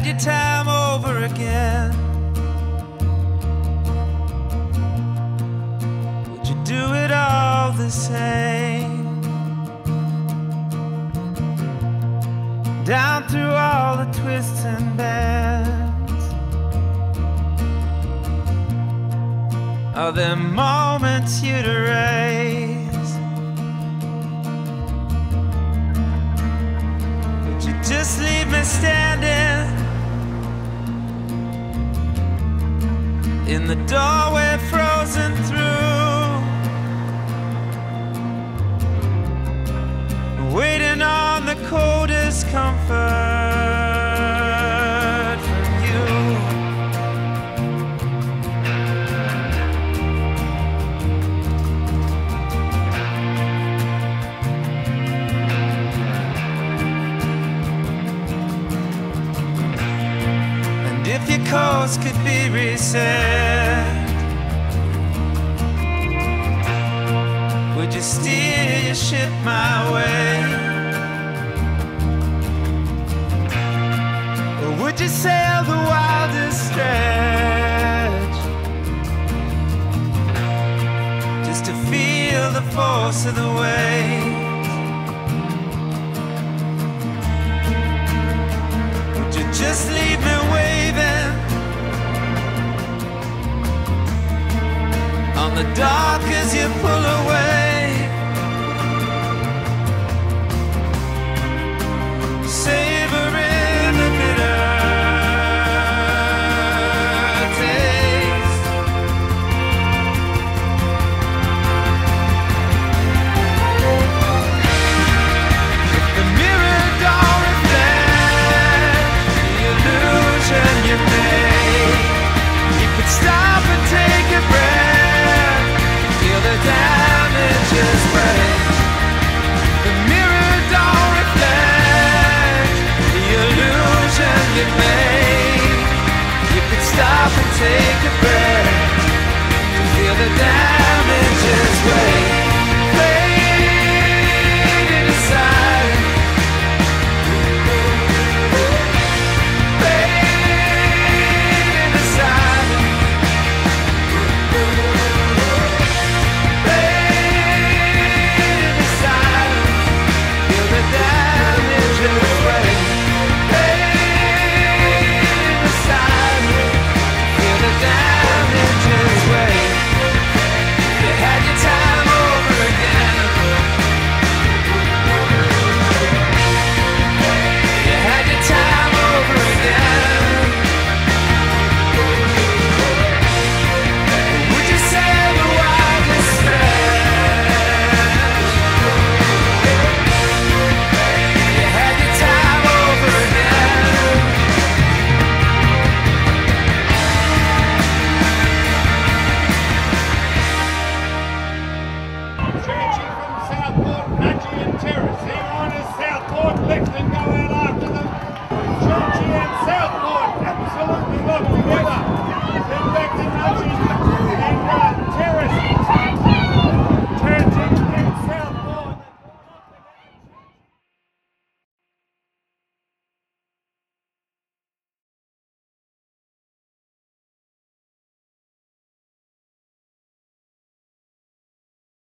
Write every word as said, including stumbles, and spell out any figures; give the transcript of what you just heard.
had your time over again, would you do it all the same? Down through all the twists and bends, are there moments you'd erase? Would you just leave me standing in the doorway, frozen through, waiting on the coldest comfort from you? And if your course could be reset, would you steer your ship my way? Or would you sail the wildest stretch, just to feel the force of the waves? Would you just leave me waving on the dock as you pull away, savoring the bitter taste? If the mirror don't reflect the illusion you made, you could stop and take a breath, feel the damages break. The mirror don't reflect the illusion you made. You could stop and take a breath to feel the damages.